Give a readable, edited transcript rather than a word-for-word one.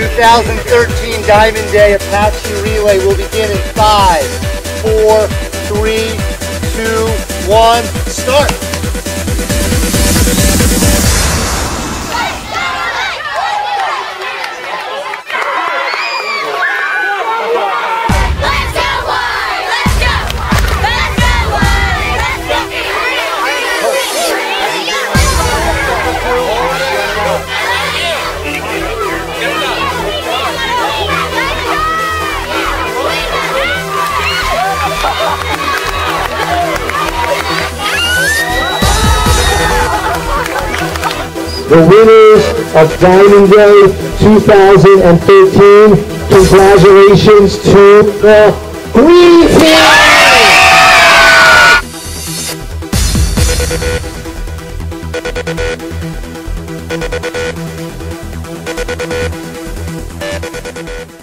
2013 Diamond Day Apache Relay will begin in 5, 4, 3, 2, 1, start! The winners of Diamond Day 2013, congratulations to the Green Team!